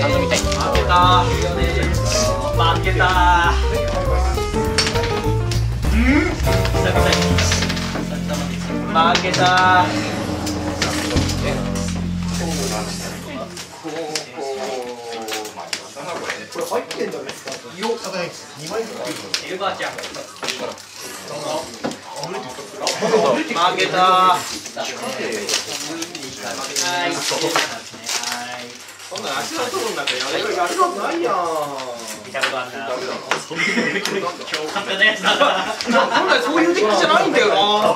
何度みたいに。 負けた。負けた。負けた。 これ入ってんじゃないですか。よっ、2枚エルバーちゃん。負けた。そんな足の取るんだってやることないやん。見たことあるな。今日勝手なやつだな。本来そういうデッキじゃないんだよな。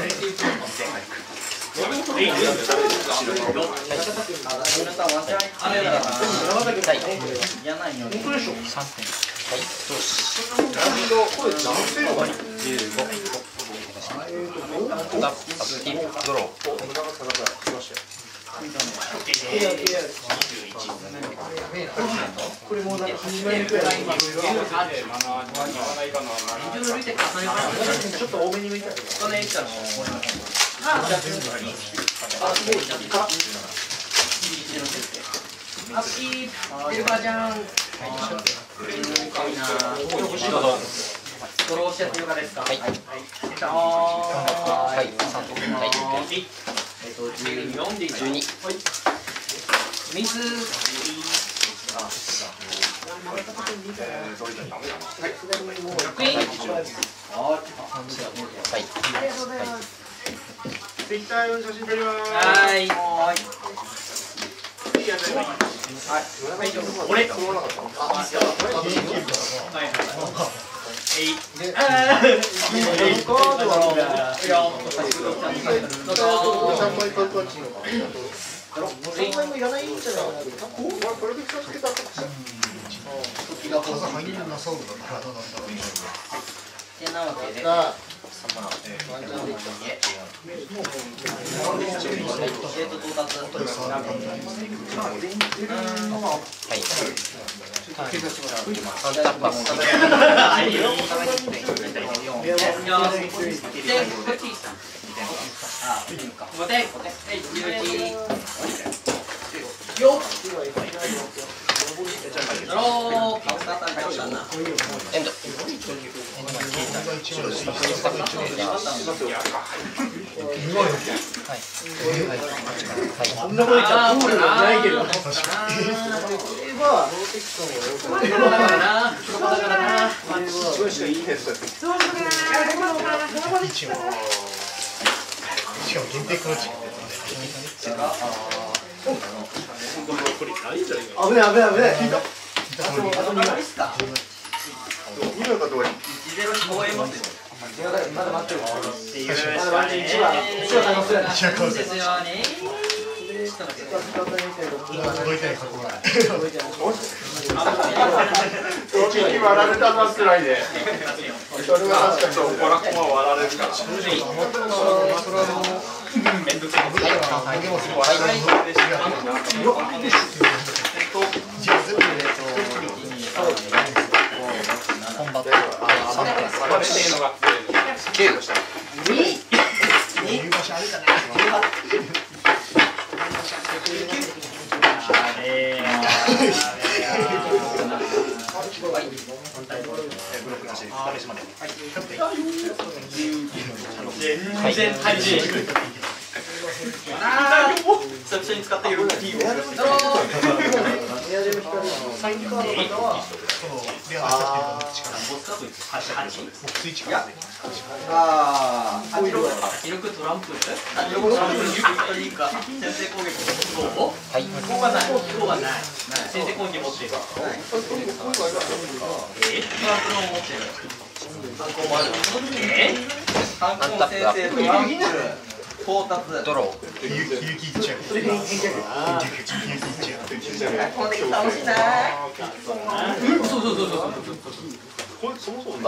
これもうなんか2枚くらいちょっと多めに向いたけど。 エルバーちゃん。ドローしちゃってよかですか。はい。はい。12で12。水。 ツイッター用の写真撮ります。 はい。俺。 3枚もいらないんじゃないかな。これで気をつけたとか。風入んなそうだな。 てなわけで。エンド。 そんなこと言っちゃプールないけど。しかも限定クロチ。危ない危ない危ない。聞いた。2秒かどうや。まだ待ってる。まだ待ってる。1話楽しそうやな。届いてない過去が。割られたなくらいで。それは確かにそう。こらこま割られるから。めんどくさい。久々に使っている。到達ドロー。楽しいな。これそもそも何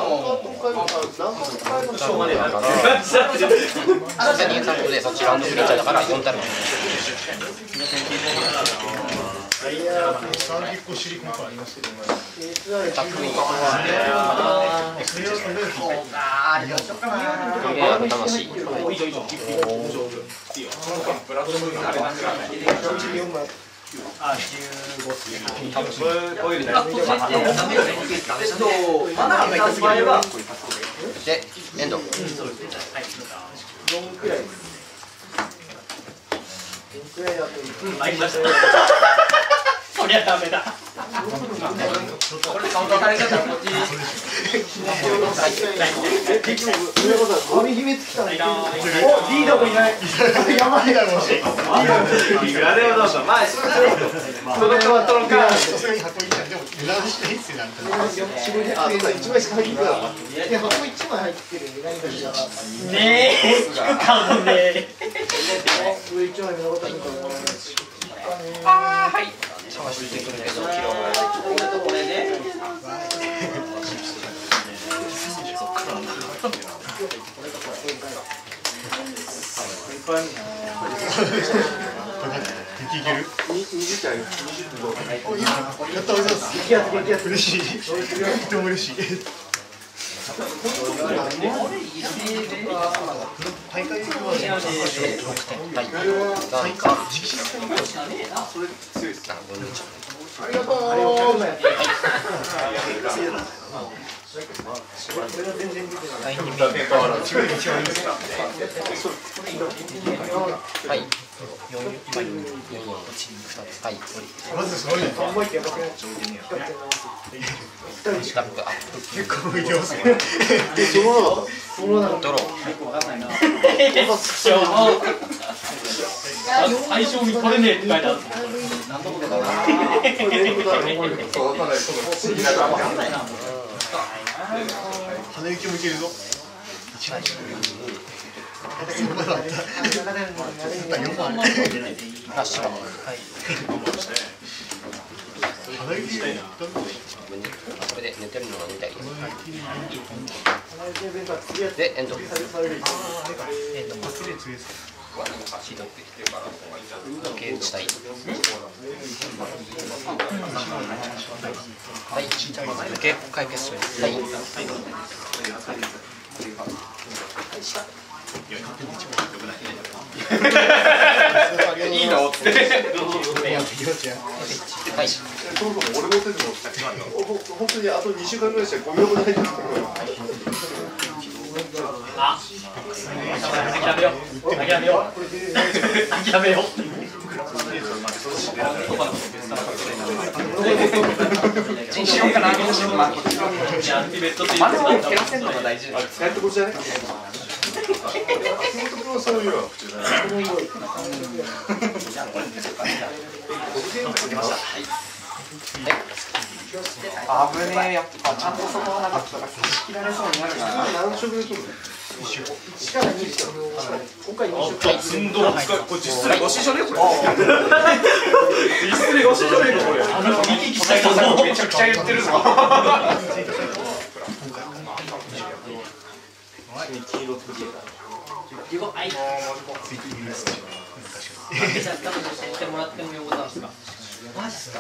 しょうがねえな。 23個でそっちラウンドクリーチャーだから4タル。 30個シリコンからありますけど、 タックイン。楽しい。 あ、15っすね。多分こういうのやつ。マナーが1つ場合はでエンド。 4くらい。4くらいだと。 ありました。そりゃダメだ。これカウンターされ方こっち。 結局それこそ網姫つきたのに。お、リーダーもいない。やばいだろ。 あれはどうぞ。まあそれで届くは届かん。 さすがに箱一枚でも値段していいっすよ。あ、そうだ1枚しか入ってない。で箱1枚入ってる。何かしら。 ねえ。かもね。 上1枚目の方に。 ああはい。 探してくるけどこれで。 いける？20回。やったおいしそうです。激アツ激アツ。嬉しい。とても嬉しい。大会は 6点。はい。なんかそれ強いです。ありがとう。はい。はい。まずそれ。スタップアップ。結構いけますね。ドロー。 最初にこれねって書いてある。 鼻息もいけるぞ。まだあった。 ラッシュが。はい。 鼻息が。 これで寝てるのが見たい。でエンド。時計打ちたい。はい。時計解決する。はい。 いいのって。 はい。 そもそも俺の手でも本当にあと2週間ぐらいしかゴミ箱ないんですけど。 あ、諦めよう。諦めよう。諦めよう。どうしようかな。アルティメットっていうやつだったら使ってこっちじゃね。 そういうわ。 危ねえ、やっぱちゃんとそこはなかったら差し切られそうになるな。 何色で取るの？1から2しか今回2色。 寸胴使う。これ実質で5種じゃねこれ。実質で5種じゃねこれ。見聞きした人さめちゃくちゃ言ってるぞ。マジっすか。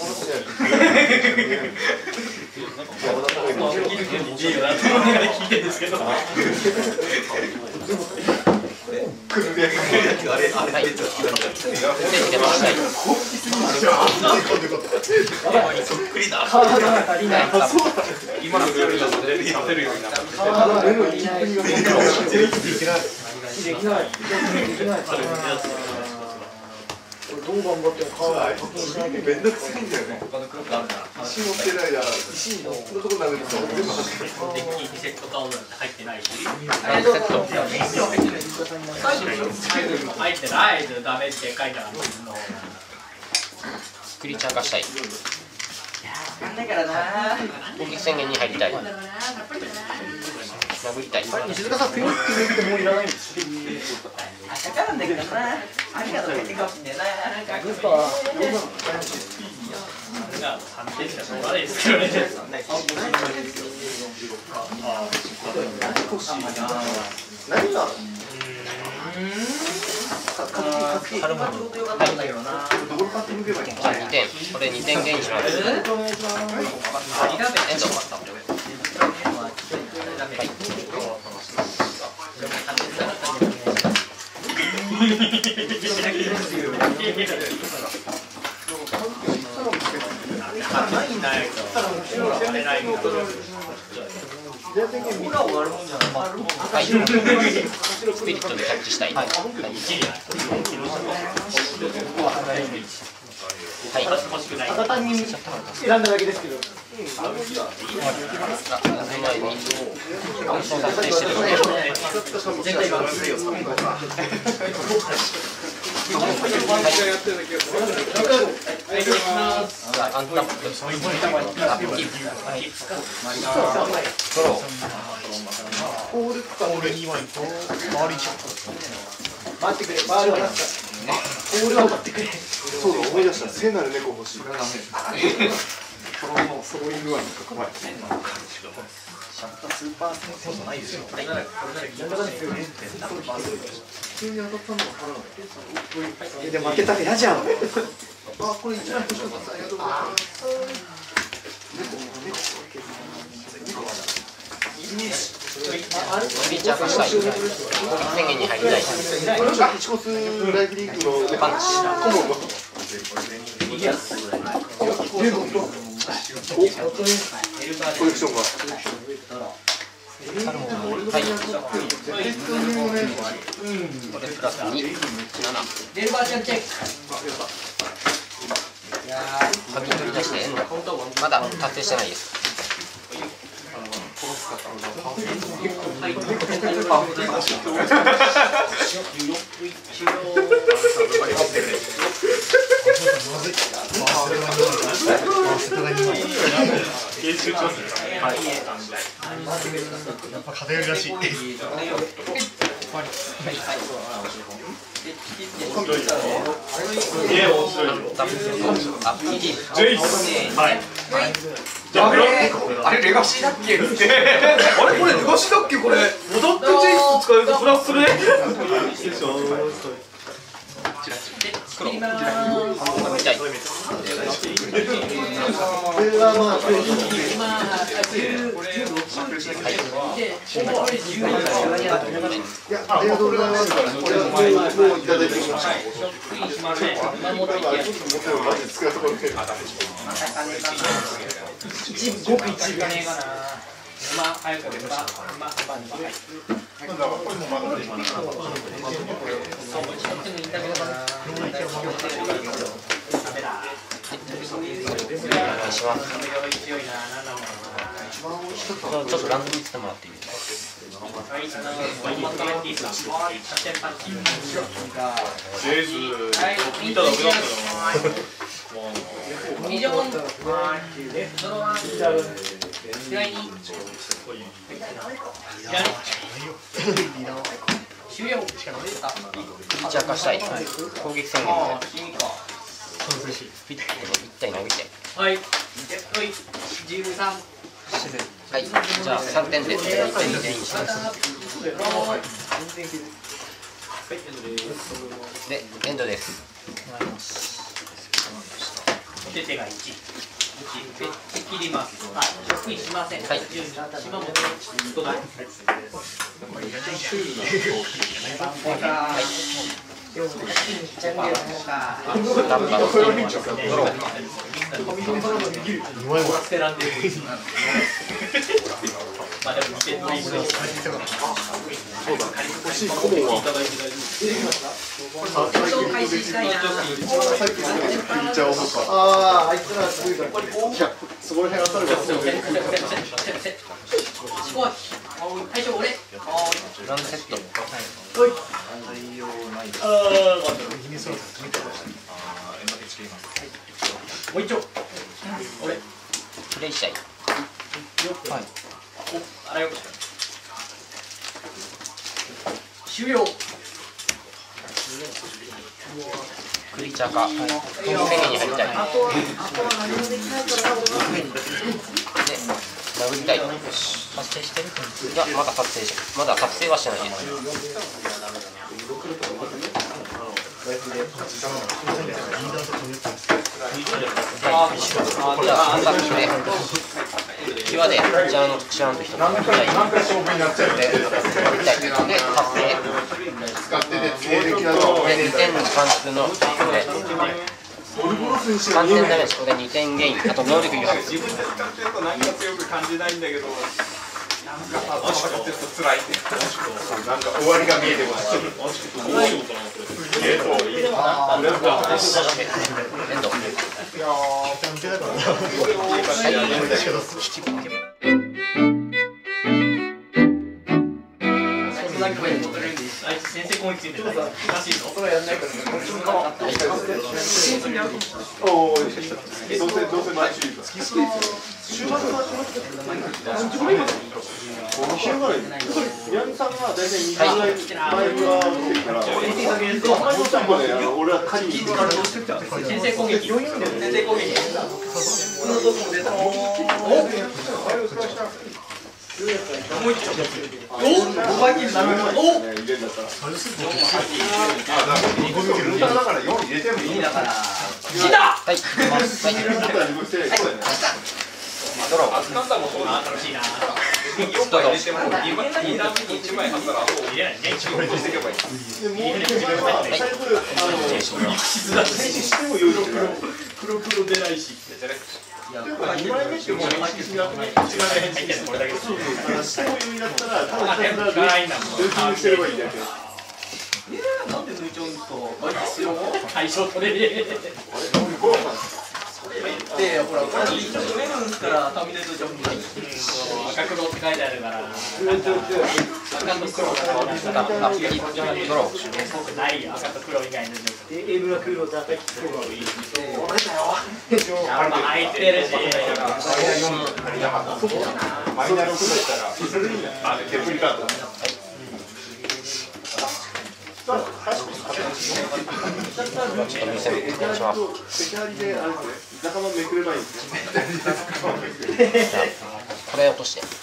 聞いてるんですけど。今のルールだと出るようになった。 どう頑張っても買わない。めんどくさいんだよね。石持ってないや。石のところ投げると全部デッキ2セットカードなんて入ってないし。 セット。 入ってないとダメって書いてある。 クリーチャー化したい。 わかんないからな。 攻撃宣言に入りたい。殴りたい。 石塚さん、クイックってもういらないんです。 だからんだけどな。ありがとうってかもしんねえな。 グスパは 3点しかしょうがないですけどね。 何が 2点。これ2点ゲインします。エンド。 はい。スピリットでキャッチしたい。はい。 ただ単に選んだだけですけど。 前に操作してるので。アンタップ。ソロ。 待ってくれ、バールはボールは待ってくれ。 そうだ、思い出した。聖なる猫欲しい。そういう具合に怖い。スーパーセントないですよ。急に当たったのが腹が。 で負けたら嫌じゃん。 あ、これ一番欲しかった。ありがとうございます。 クリーチャー化したい。攻撃宣言に入りたい。 この人1コスライフリンクのパンチコモンの。コレクションが。 はい。これプラス2、7。 デルバーちゃんチェック。 紙取り出してエンド。まだ達成してないです。 やっぱ偏りらしい。 あれレガシーだっけ？あれこれレガシーだっけこれ？踊ってジェイス使えるとプラスするね。 黒。痛い。 ありがとうございます。これはもういただいてきました。 ごく一部。 します。ちょっとランドにしてもらっていいですか。 見ただけだったよ。 クリーチャー化したい。攻撃宣言で。ピッと1体投げて。 はい。13。 はい。じゃあ3点で1点2点にします。で、エンドです。 手が1。切ります。得意しません。 はい。 島本はい。ランバードロー。 そうだ、欲しいコモンは。 開始したいな。 さっきのクリーチャーを持った。ああ、あいつらすごいから。いや、そこら辺当たるから。 最初俺。 ランセット。 もう一丁。俺。 プレイしたい。はい。 あらよ。終了。 クリーチャー化。攻撃宣言に入りたい。で、殴りたい。達成してる？いや、まだ達成はしてないです。じゃあ、アンタッチで、際で、ジャーの特殊アント1つ、痛い。で、達成。 使ってて、強力なの。 で、2点の関数ので、 完全ダメージこれ2点ゲインあと能力誘発自分で使ってると何か強く感じないんだけど、なんか頭がちょっと辛いって。なんか終わりが見えてこない。 エンドあいつ先制攻撃ついてるからおかしいぞ。 おお、どうせ毎週いいか。週末は宮城さんが大体2回前が出てるから、俺は仮に先制攻撃。先制攻撃。 だから4入れてもいいんだから。 はいドロー楽しいな。 ストロー 2段目に1枚貼ったら入れないね。 していけばいい。 黒出ないし。 2枚目ってもうこれだけしても余裕だったらただしてればいいだけ。 なんで抜いちゃうんですか。対象取れねで、ほら、これ一応取れるんですから、ターミネートジョンに赤黒って書いてあるから、なんか赤と黒が変わるから、 ドロー僕ないよ、赤と黒以外のエブラクロだけ黒がいい。 入ってるし、 マイナー6だったらデプリカート。 ちょっと見せるお願いします赤張りであれですね、仲間めくればいいですね。 これ落として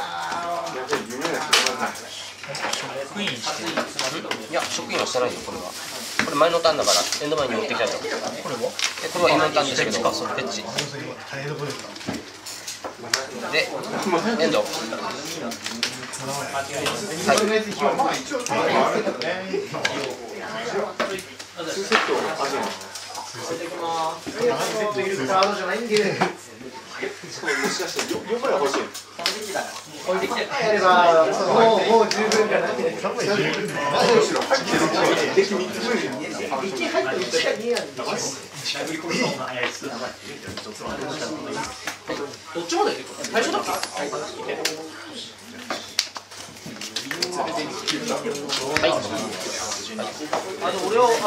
いや職員はしてないよこれはこれ前のターンだからエンド前に持ってきたいとこれはエンドターンですけどペッチでエンドもしかして4枚は欲しい。 やればもう十分かな。 むしろ入ってる方がデキ3つ分じゃん。 1入って1が2やん。 どっちまで最初だっけ俺は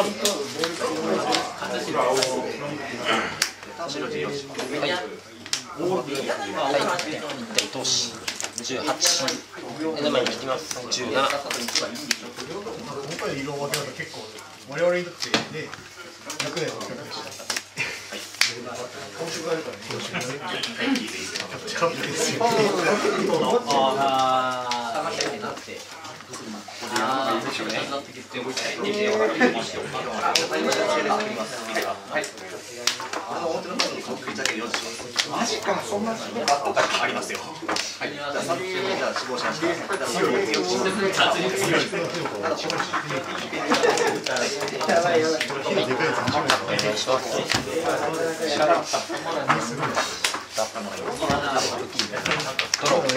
1投資18エンド前に引きます17 今回の色分けだと結構我々にとってね楽なの企画でした。今週があるからね。今週がね。キャンプですよ。 マジか、そんな仕事あったありますよ。はい、じゃあ3人目じゃあ死亡しました。 やばいやばい。 お願いしますドロー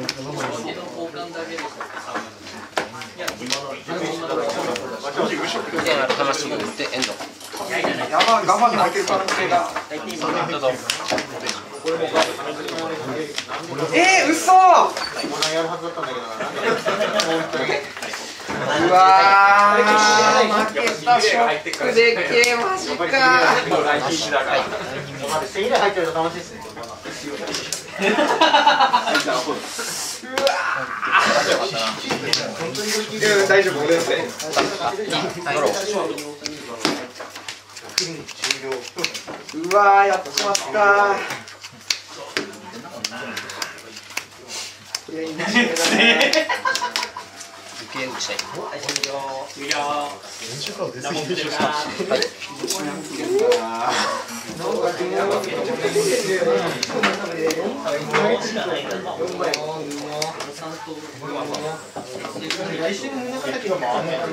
2点ある魂を打ってエンドやばい、我慢が入ってる可能性が。 どうぞ嘘。うわー、負けたショックでけマジか。 1000以内入ってると楽しいですね。 大丈夫、俺だって。 ドローうわー、やっちまった受け打ちたい練習カード出過ぎでしょ。 はい来週の長崎が回んない。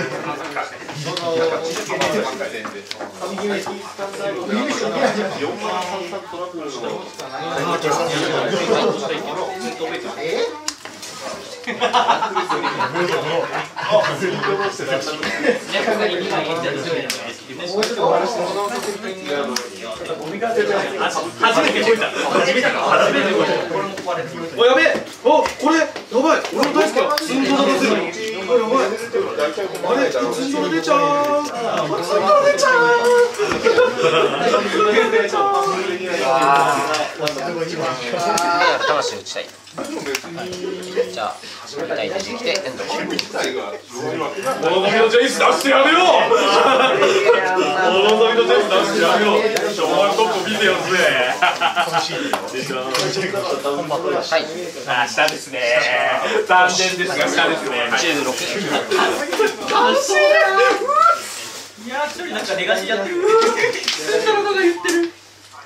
おやべえ、おこれやばい、俺も大好きだ。ツンドラ出てる。やばい。あれ、ツンドラ出ちゃう。ツンドラ出ちゃう。 魂打ちたい。じゃあ、2体出てきて、エンド。 物神のジェイス出してやるよ。物神のジェイス出してやるよ。昭和トップ見てよぜ。 はい。 あ、下ですね。残念ですが下ですね。 16。 いやー、一人なんか寝がしやってる。ツンドラが言ってる。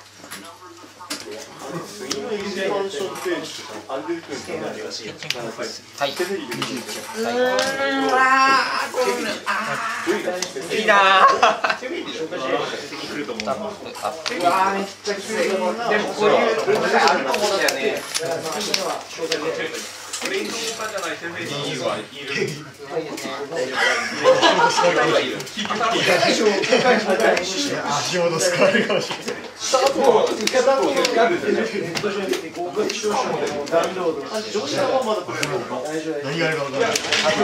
はい。 いいなー。 めっちゃきつい。 でもこれあると思うんだよね。 レンジパじゃないテフェリーはいる。 足元使われるかもしれない。何があるか分からない。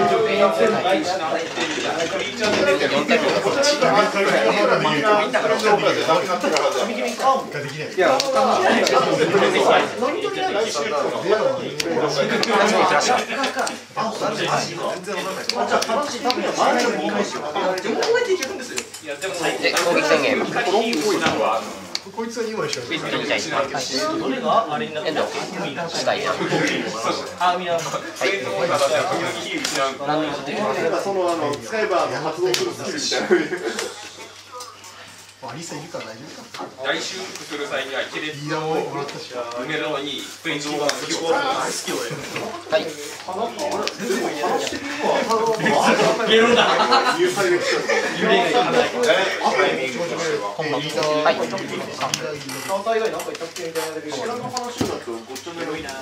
で、攻撃宣言。 こいつは2枚しかない。 どれがあれになってる。 エンド。したいな。 あ、みんな。 使えば発動するスキルみたいな。 リサいるから大丈夫か。 大修復する際にはキレリーダーももらったし。 埋めるのにベンチをスキルをはい。 ゲロだ。 有される人幽霊がいるんだ。 はい。 カウンター以外なんか言ったっけみたいなだけど。 知らんの話だとごっちゃめのいいな。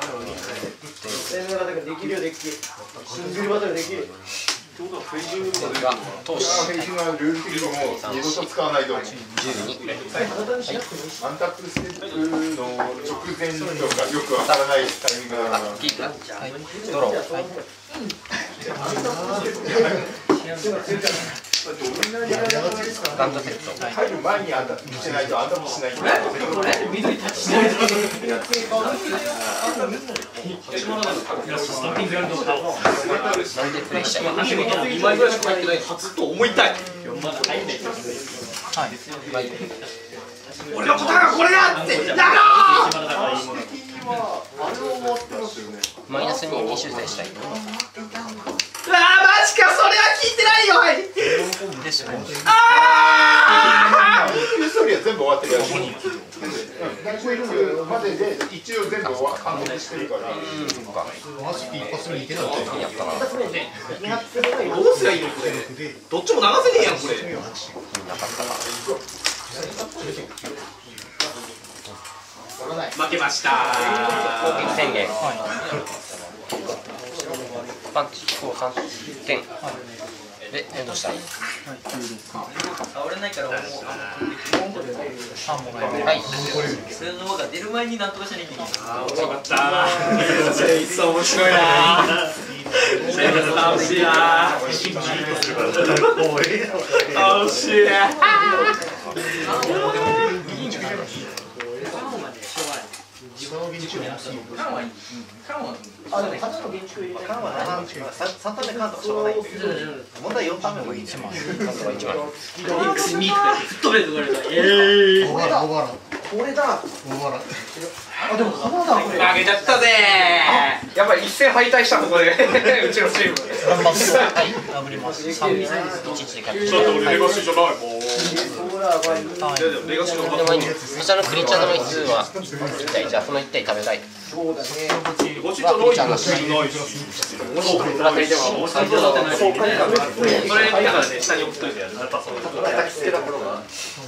できるよできる。信じるバトルできる。 ちょうどフェイジングとかでが、投資。 フェイジングはルール的にも二度と使わないと思う。 12。 アンタップステップの直前とかよくわからないタイミングだな。 キープ。ドロー。ガンドセット。 入る前にアンタップしないとアンタップしないんだよ。 緑タッチしないと。スタッピングやるのか。 なんでプレイしちゃいます。 2枚ぐらいしか入ってないはずと思いたい。 まだ入んない。 はい。 俺の答えはこれだってやろう。 マイナス2に修正したい。 うわーマジか、それは聞いてないよ。はい。 ストーリーは全部終わってるよ。大修復までで一応全部完結してるから。 マスピー一発目にいけなかった。 やったな。 どうすりゃいいのこれ。どっちも流せねえやんこれ。 なかったか。 負けました。 攻撃宣言。パンチ飛行3点。で、エンドしたい。 俺ないから、もう。 はい。 それの方が出る前になんとかしなきゃいけない。 よかったー。いっそ面白いなー。生活楽しいなー。楽しい。 その現地を欲しい。 あ、でも8の現地入れてカンは3ターンでカンとかしょうがない。問題4ターン目もいい。 カントが1枚。 X2って吹っ飛べと言われた。 オーバーラ。 これだ。 オーバーラ。 あ、でも花だこれ。 負けちゃったぜー。やっぱり一戦敗退したここでうちのチーム。 頑張ってはい頑張ります3-1で勝ちちょっと俺レガシーじゃないもう。 レガシーのでもそちらのクリーチャーの枚数は1体じゃあその1体食べたいそうだね。 ゴチとノイズないし。 プラテリでもそれだからね下に置くといてやる。 叩きつけた頃が。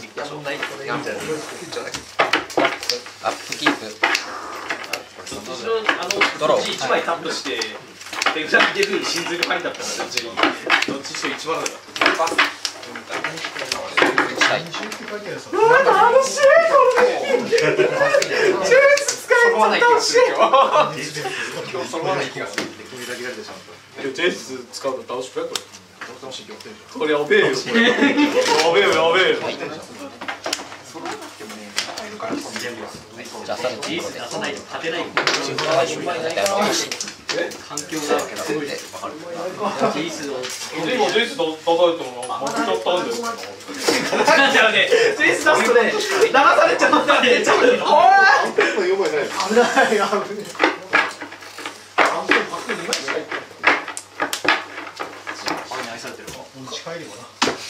アップキープ後ろドロー 1枚タップして電車に出ずに真髄に入ったったらどっちと一番だった 1体ジェイス使うの楽しくやこれ。 これやべえよこれやべえよやべえよじゃあさらに出さないと勝てない環境がすごいです。ジェイスを今ジェイス出されても負けちゃったんですよ。 じゃあねジェイス出すとね流されちゃったんでちょっとおい危ない危ない。 近いでもな。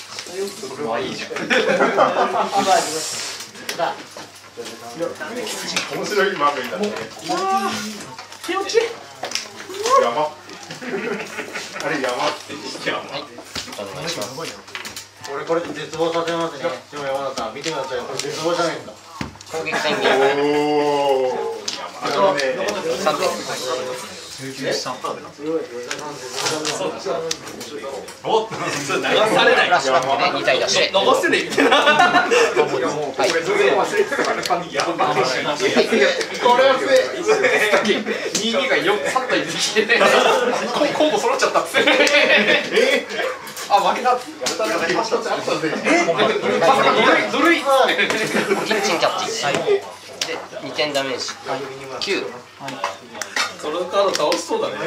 面白い場面だね。 気持ちいい山。あれ山ってお願いします俺これ絶望させますね。でも山田さん見てください。これ絶望じゃないですか。 攻撃宣言おお。 3点おっ流されないフラッシュバックで2体出して残せねえみたいなはいこれは2が3体出てきてコンボ揃っちゃったっつってあ負けたっつってずるいっつってキッチンキャッチで2点ダメージ9 そのカード倒しそうだねはい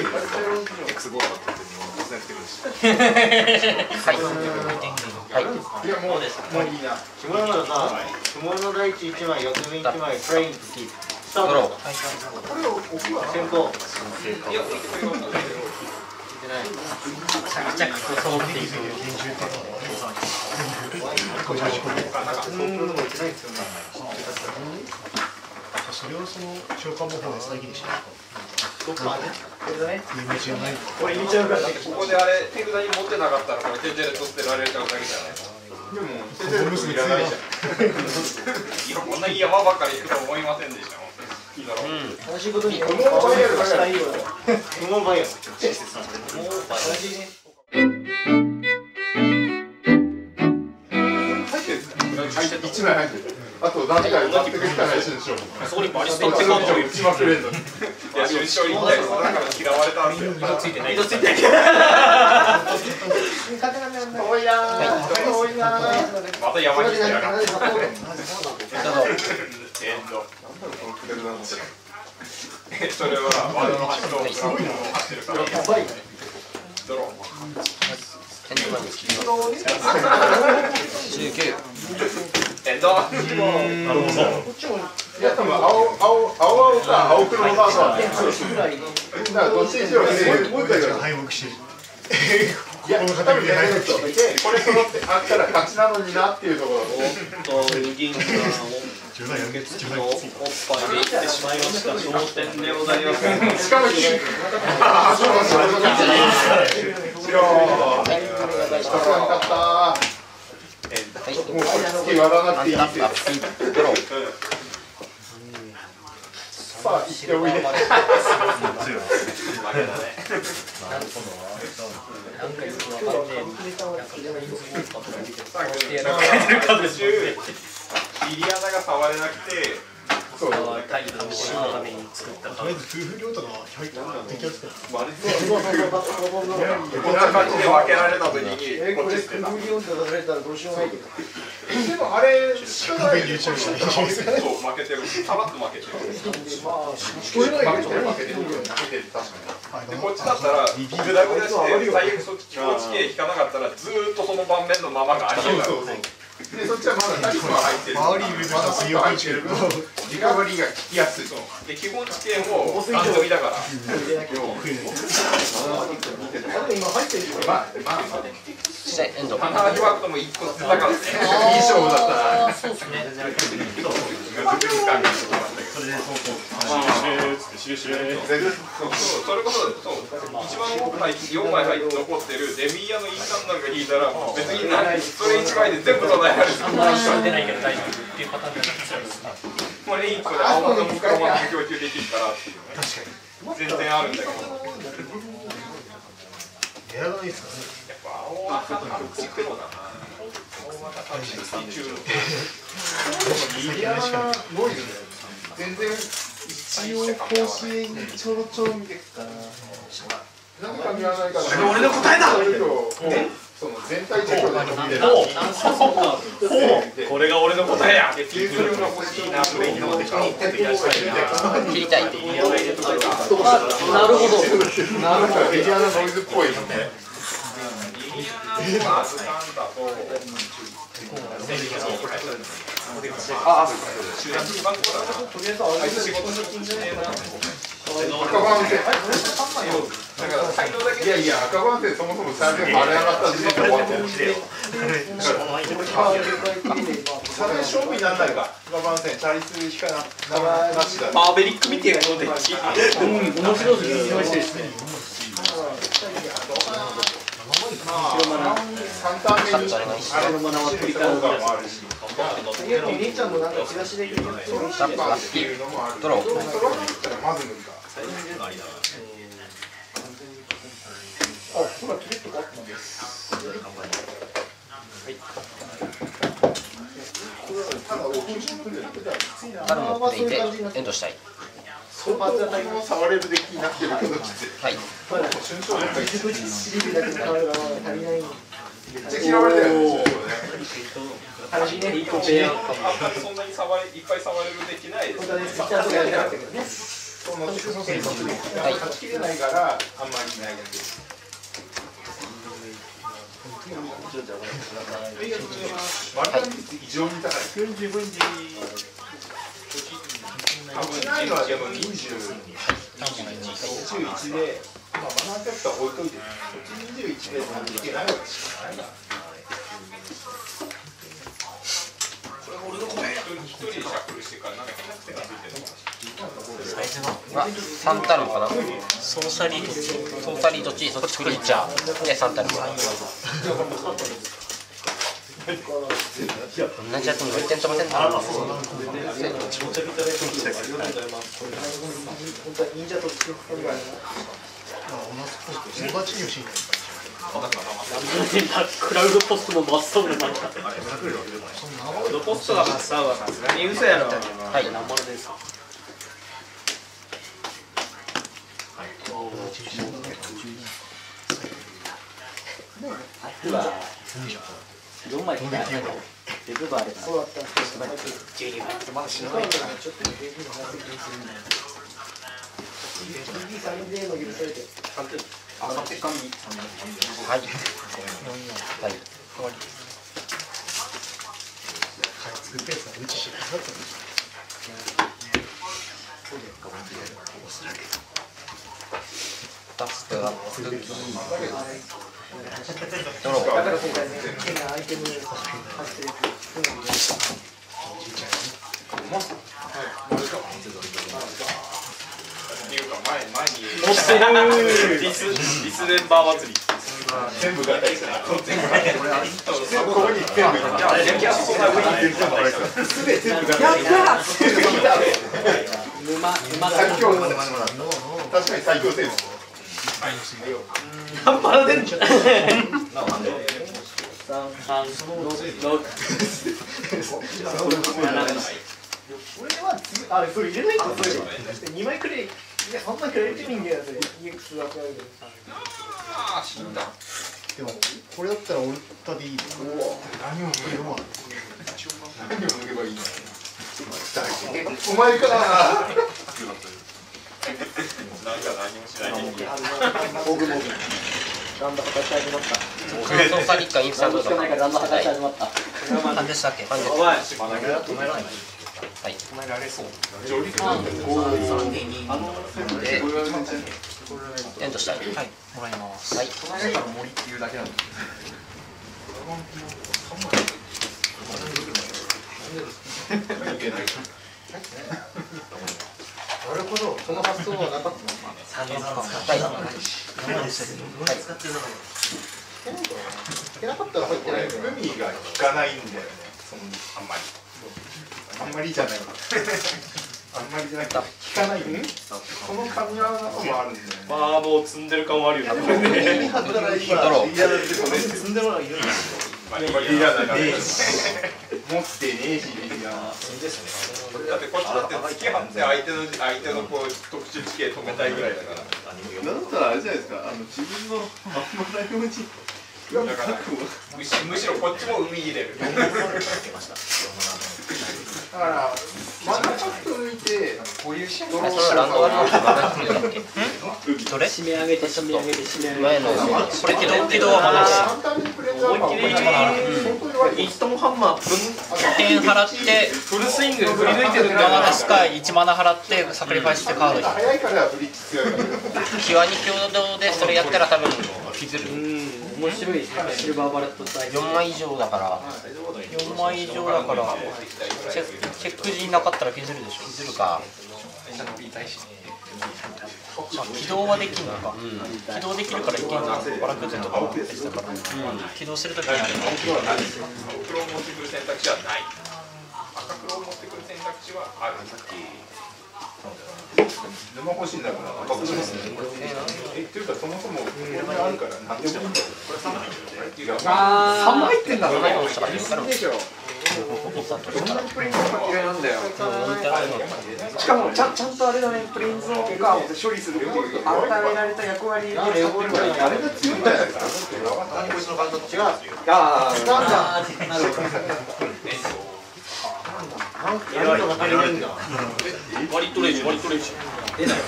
はいいやもうです。もういいな。下山田さん、下山の第一1枚、4つ目1枚、プレインスタート。 ドローこれを置くわ。先行。 それをその召喚模倣で再現してるどっかね。これだね。 イメージがない。 これ入れちゃうから。 ここであれ手札に持ってなかったらこれ手で取ってられちゃうだけじゃないでも子供娘強いな。 いやこんなに山ばっかり行くと思いませんでしたいいだろう楽しいことにこのバイヤルしたいよ。このバイヤル。 1枚入ってる。あと何回歌ってくれたら一緒でしょう。 そこにバリスどっちも打ちまくれんのに。 いや一緒に行ったりだから嫌われたんですよ色ついてない。 色ついてない遠いなー。遠いなー。 また山に来てやがるエンドそれはワードの端と走ってるからドロー 19 エンドいや多分青さ青黒のカードはね。だからどっちにしろね。 もう一回敗北してる。 いや多分ねこれ揃ってあったら勝ちなのになっていうところだと。 10代やるつ。 おっぱいでいってしまいました焦点でございますしかも白勝ったもうこっち割らなくていいってアップドローさあ行っておいでイリアナが触れなくてそうだねタイの死のために作ったとりあえず夫婦量とか入って敵をつけた。 こんな感じで分けられた時にこっち捨てた風量とかれたらどうしようもないけど。 でもあれ仕方ない優勝したい。 そう負けてるさらっと負けてるまあ聞こえないけどね。 負けてる確かにでこっちはだったらグダグダして最悪そっち気持ち系引かなかったらずーっとその盤面のままがありえるでそっちはまだタリスは入ってる周り入れてた強くしてる。 リカバリーが効きやすいで基本地形も単純だから今入ってるでしょ。 実際エンド花火ワークとも一個だからいい勝負だったなそうですね。 それこそ一番多く入って4枚入って残ってるデミーヤのインターナルが引いたら別にそれ1枚で全部唱えられるあんまり出ないけど大丈夫っていうパターンになっちゃうんです。 これ1個で青物も黒物も供給できるからっていう確かに。 全然あるんだけどエアがいいですかね。 やっぱ青は各地黒だな青は各地中最近しかない。 全然一応甲子園ちょろちょろ見てくから。 なんか見らないからそれ俺の答えだその全体チェックが見てるこれが俺の答えや。 でフィーズルが欲しいなプレイのでか切りたい。 なるほど。 なんかメディアのノイズっぽいのねまあスタンだと集団的番号だなとりあえずあれ仕事に勤めな赤番線だから才能だけいやいや赤番線そもそも3年もあれ上がった時点で終わってる3年勝負にならないか赤番線チャリスしかなしだマーベリックみてえなので。 面白いですね。 3ターン目にあれのマナは取り替えもあるしお兄ちゃんもなんかチラシで言ってる人もいるしラップラッキードロー。 それはったらまず無理かあ、ほら、キレッとかあったんです。 ただ大きいシンプルにカルもっていてエンドしたい。 相当この触れるデッキになってるけどはい。 春章なんかシリビだけカードが足りない。 めっちゃ嫌われたよね楽しいね。 あんまりそんなにいっぱい触れるデッキないです本当はね、ツイッターとかやりたかったけどね。 その勝ちきれないからあんまりいないだけマルカン率異常に高い多分ないのはでも21でまあマナーキャプター置いといてこっち21でなんていけないわけですからね一人でシャッフルしてからなんかキャプテンがついてるのあ、3タルかな。ソーサリーどっち？そっちクリーチャー。で3タルかな。同じやつに1点止めてんだ。 本当は忍者と作ったんだよな。 友達に欲しいね。 クラウドポストも真っ青な感じ。 ポストが真っ青はさすがに嘘やろ。 はい。 何者ですか。4枚来たらデブバーでそうだったんですけど、 12枚。 まだ知らないからちょっと現金の話をするんで。DD3 での許されて。 はい。はい。 作ったやつがうち知らなかったんですタスクが作る。ドロだからー。 今回ね、変なアイテム走ってるやつ。 っていうか前に持ってるリスメンバー祭り。 全部が大事だここに全部いや全部そんな上に全部大事だ全部が大事だ最強確かに最強です半端な出るんじゃない。 俺はあれそれ入れないとそれ2枚くらいいや3枚くらい入れてみんだよそれ EX が加えるああ死んだでもこれだったら俺たでいいですか。何を抜けるもん。 何を抜けばいいの。お前かな。なんか何もしない。 僕もランダ破壊始まった。 ソーサリッカインスタントとか。 ランダ破壊始まった。 何でしたっけ？ お前はい。 止められそう。 エンドしたい。 はい、もらいます。 はい。 森っていうだけなんだ。 なるほど、その発想はなかったのか。 はい。 いなかったら入ってない。 海が効かないんだよね。あんまり。 あんまりじゃない。 あんまりじゃなくて効かない。この噛み合わなともあるんだよね。 バーボを積んでる感もあるよね。 働いたらリーダーって積んでもらういるんですよ。 まあ今リーダーだから。 持ってねえしリーダー。 だってこっちだって突き張って相手のこう特殊地形止めたいぐらいだから。 だったらあれじゃないですか、自分のあんまないようにだからむしろこっちも海入れる。だから真ん中抜いてこういうシーンそれランドワールドの名前だっけ？どれ？ 締め上げて締め上げて締め上げて。 前のこれ軌道はまだし。 思いっきりイーストンハンマー 1点払ってフルスイングで振り抜いてるんだよマナ出すか1マナ払ってサクリファイスしてカード引く。 早いからブリッジ強いから。 キワに共同でそれやったら多分フィズル。 面白いですね。シルバーバレットタイプ。 4枚以上だから 4枚以上だからチェック時なかったらフィズルでしょ。 フィズルか。 起動はできるのか。起動できるからいけんの。バラクズとかも出てたから。起動するときにあるの。 黒を持ってくる選択肢はない。赤黒を持ってくる選択肢はある。沼欲しいんだから赤黒ですね。っていうかそもそもこれがあるから何でもいいんだよ。これ3枚っていうか3枚入ってんだろ。 7枚落ちたから言うからでしょ。どんなにプリンズが嫌いなんだよ。しかもちゃんとあれだね、プリンズをか処理するっていう与えられた役割でレオールがあれが強いんじゃないですか。違う。 割りトレージ割りトレージ出ない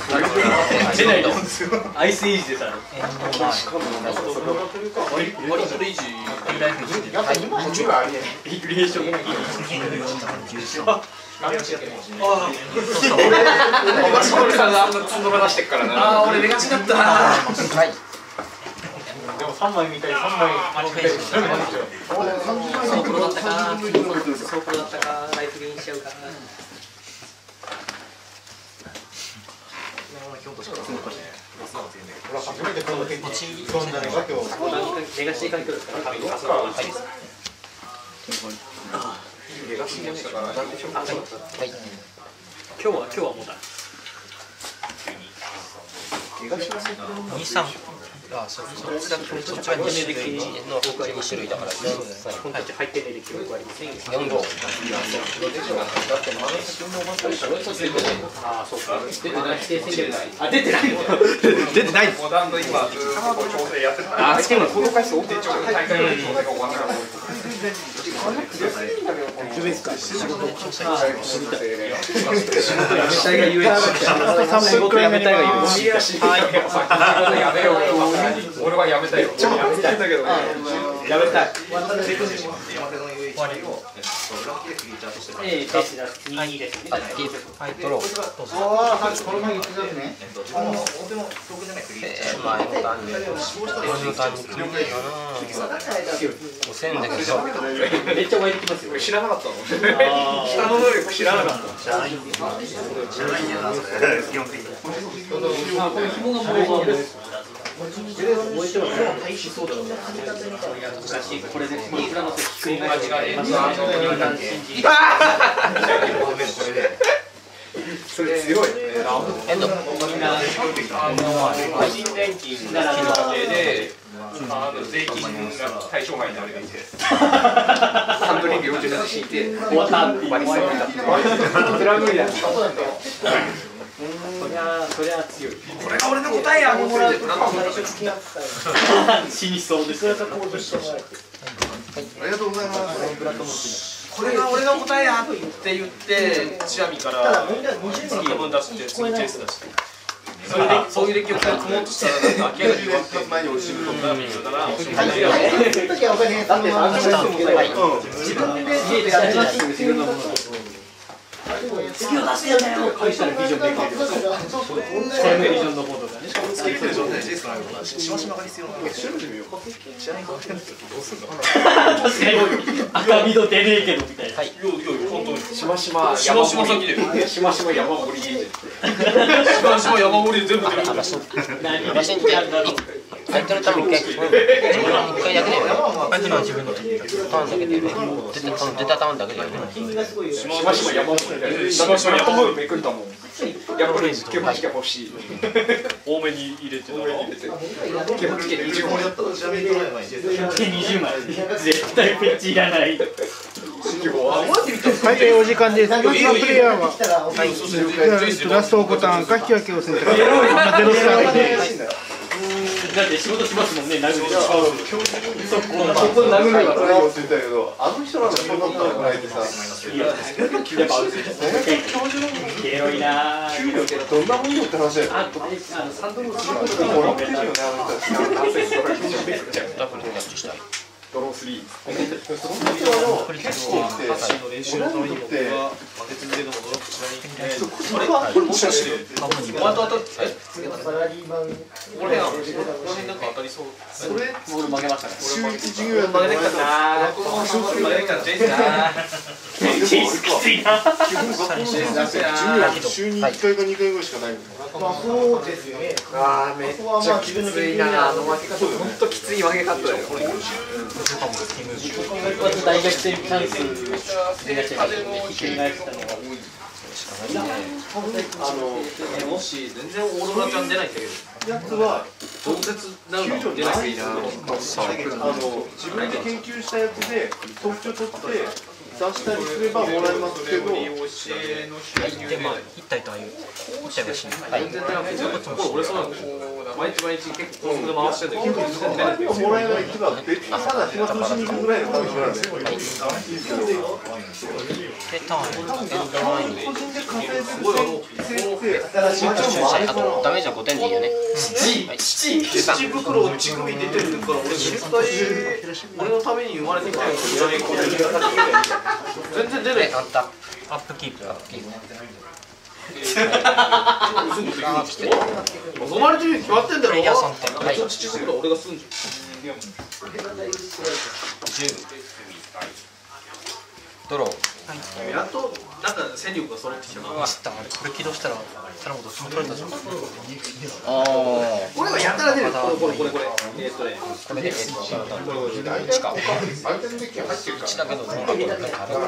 アイスイージでさ。 割りトレージやっぱ今の中はありえない。 リクリエーションさんがツンドラ出してっからな。俺目が違ったな。 はい。 でも3枚みたいに3枚そうころだったか。そうころだったか。ライフリーにしちゃうかな。 初めてこの天気飛んだのが今日。 レガシー環境ですから。 レガシーもしたからなんでしょうか。 今日はもうだ。 23あ、そっちだけそっちは2種類の2種類だから4 本たち入ってないで記憶ありません。 5。 ああ、そうか。出てない。指定戦略。あ、出てない。 出てないモダンと今調整やってた。 あ、そうなの。 この回数大手帳で大会の調整が終わったから。俺はやめたよ。 やめたい。 はい、ドロー。前のターンで来る5000だけどめっちゃ湧いてきますよ。 知らなかったの。 下の能力知らなかった。 この紐がもうこれでプラのひっくり返してそれ強い。 エンド。 個人年金の規定で税金が対象外になるやつでハンドリング47敷いて終わったって言われた。 それは無理だ。 そりゃ強い。 これが俺の答えやもう全然死にそうです。 ありがとうございます。 これが俺の答えやって言ってチアミから作文出して次チェイス出してそういうデッキを組もうとしたらなんか明らかに弱くて前に落ちるとかだから自分で次を出してよねよ。返したらビジョンできる。ビジョンの方とかね。 しましまが必要なの。調べてみよう。 赤緑出ねえけどみたいな。 本当にしましましましま先でしましま山盛りしましま山盛りで全部出る私に相手のために一回だけだよね。相手のは自分のターンだけだよね。出たターンだけだよね。 しましま山盛りしましま山盛りめくったもん。やっぱり毛虫が欲しい。 多めに入れてたら毛虫毛20枚だったらちなみに取ればいいです。 20枚絶対ペッチいらない。 はい、お時間です。プレイヤーはラストボタンか引き分けを選択。ゼロスタートです。 だって仕事しますもんね。殴る。 そこ殴るよ。って言ったけど、あの人らのそんなことないってさ。 エロいな。 給料ってどんなもんよって話だよ。 サンドロースもらってるよね、あの人たち。 ダブルキャッチしたい。 ドロー3。その人は結構って、練習のために僕がバケツに入れるのもドロップしない。これもしかして、 お前と当たって俺やんなんか当たりそうそれ俺負けましたね。 週1授業やった負けてきたなきついな。週に1回か2回ぐらいしかない。 そうですよね。 ああ、めっちゃきついな。あの負け方、本当きつい負け方だよ。 大逆転チャンスでやっちゃいましたね。ひっくり返したのがもし全然オーロラちゃん出ないんだけどやつは直接なんか出ないいな自分で研究したやつで特徴取って出したりすればもらえますけど、 でまあ一体とああいう一体が死ぬ。 全然出なくて俺そうなんだよ毎日結構高速で回してるんだけど全然出ないもらえない人は別にただ暇つぶしに行くぐらいの感じなんで。 でターン前に個人で稼いでるあとダメージは5点でいいよね。 七袋を乳首出てるから俺絶対俺のために生まれてきたやつじゃねえか全然出ないあったアップキープ。 生まれてるに決まってんだろ。 いや3点。はい。 七袋俺がすんじゃん。 10ドロー。 やっとなんか戦力が揃ってきたな。 これ起動したら頼むと取れたじゃん。 これはやったら出る。これ。 これで1か。1だけどどうなるか分かるから。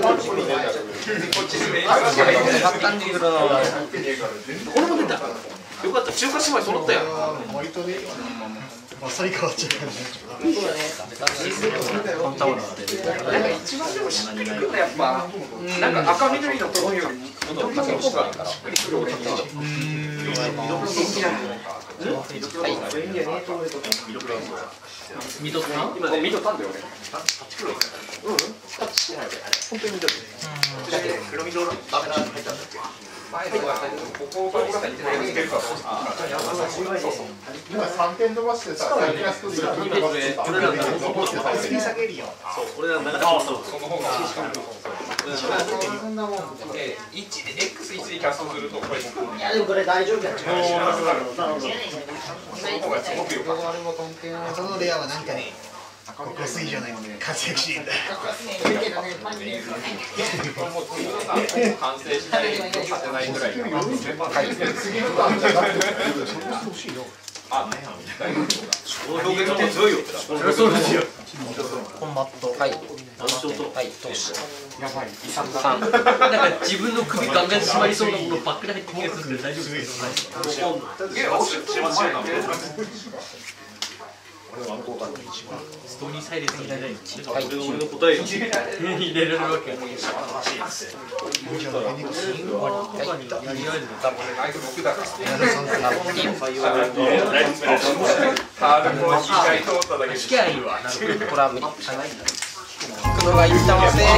これも出た。よかった中華姉妹揃ったやん。 あっさり変わっちゃう感じ。 コンタオルって。 なんか一番でもしっくりくるのやっぱなんか赤緑のトーンより緑の方がしっくりくる俺には。 ミドさん今ね見とったんだよ俺。本当に緑。だって黒緑のダメな入ったんだっけ。ここが入ってないですけど。そうそう。今3点飛ばしてさ、最近はストーリーが俺らの中で次下げるよ。 俺らの中でその方が1で X1 でキャストするとこれいやでもこれ大丈夫だよ。 そのレアはなんかね、ここ好きじゃないので活躍してんだ。 完成しないと勝てないぐらい。この表現の方が強いよ。 そうですよ。 コンバット。はい。はい。投手。 やばい。 3。 なんか自分の首ガンガン締まりそうなものばっかり入ってきてるんですけど大丈夫ですか。 ストーリーサイレンスみたいな俺の答え入れられるわけ。聞きゃいいわ。 これは無理。黒がいったので。